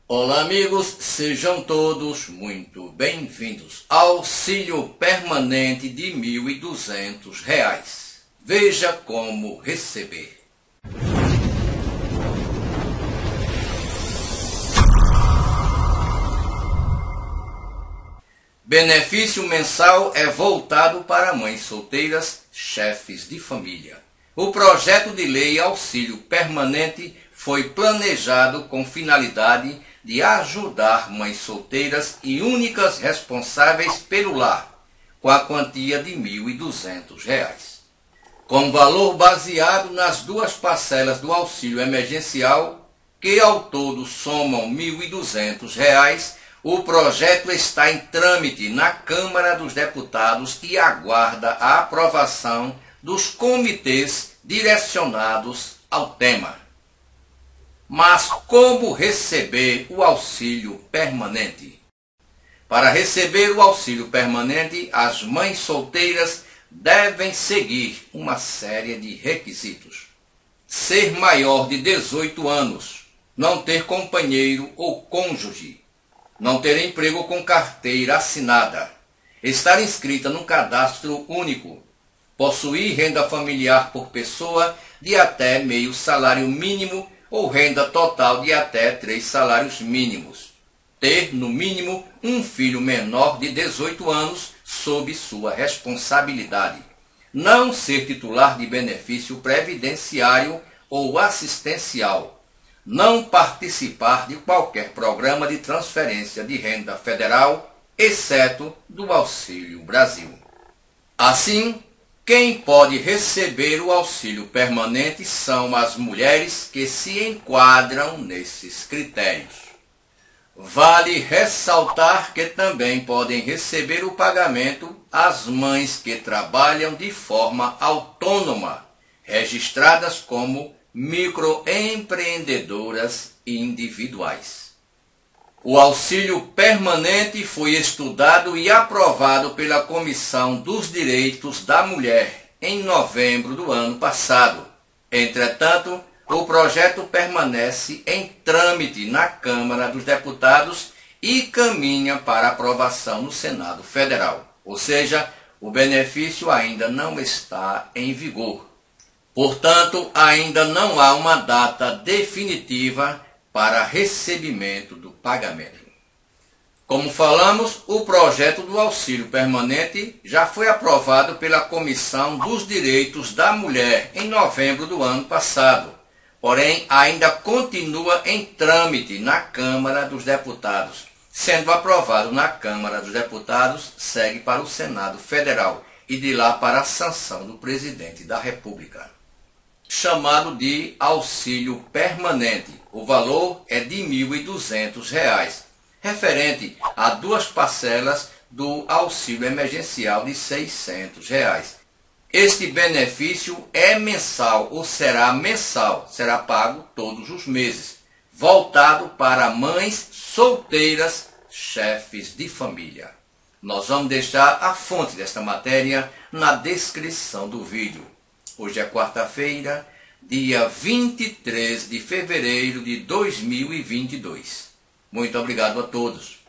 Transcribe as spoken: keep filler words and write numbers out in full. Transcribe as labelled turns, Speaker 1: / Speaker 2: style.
Speaker 1: Olá amigos, sejam todos muito bem-vindos. Auxílio permanente de mil e duzentos reais. Veja como receber. Benefício mensal é voltado para mães solteiras, chefes de família. O projeto de lei Auxílio Permanente foi planejado com finalidade de ajudar mães solteiras e únicas responsáveis pelo lar, com a quantia de mil e duzentos reais. Com valor baseado nas duas parcelas do auxílio emergencial, que ao todo somam mil e duzentos reais, o projeto está em trâmite na Câmara dos Deputados e aguarda a aprovação dos comitês direcionados ao tema. Mas como receber o auxílio permanente? Para receber o auxílio permanente, as mães solteiras devem seguir uma série de requisitos. Ser maior de dezoito anos, não ter companheiro ou cônjuge, não ter emprego com carteira assinada, estar inscrita no cadastro único, possuir renda familiar por pessoa de até meio salário mínimo ou renda total de até três salários mínimos, ter no mínimo um filho menor de dezoito anos sob sua responsabilidade, não ser titular de benefício previdenciário ou assistencial, não participar de qualquer programa de transferência de renda federal, exceto do Auxílio Brasil. Assim, quem pode receber o auxílio permanente são as mulheres que se enquadram nesses critérios. Vale ressaltar que também podem receber o pagamento as mães que trabalham de forma autônoma, registradas como microempreendedoras individuais. O auxílio permanente foi estudado e aprovado pela Comissão dos Direitos da Mulher em novembro do ano passado. Entretanto, o projeto permanece em trâmite na Câmara dos Deputados e caminha para aprovação no Senado Federal. Ou seja, o benefício ainda não está em vigor. Portanto, ainda não há uma data definitiva para recebimento do pagamento. Como falamos, o projeto do auxílio permanente já foi aprovado pela Comissão dos Direitos da Mulher em novembro do ano passado, porém ainda continua em trâmite na Câmara dos Deputados. Sendo aprovado na Câmara dos Deputados, segue para o Senado Federal e de lá para a sanção do Presidente da República. Chamado de auxílio permanente. O valor é de mil e duzentos reais, referente a duas parcelas do auxílio emergencial de seiscentos reais. Este benefício é mensal ou será mensal, será pago todos os meses, voltado para mães solteiras, chefes de família. Nós vamos deixar a fonte desta matéria na descrição do vídeo. Hoje é quarta-feira, dia vinte e três de fevereiro de dois mil e vinte e dois. Muito obrigado a todos.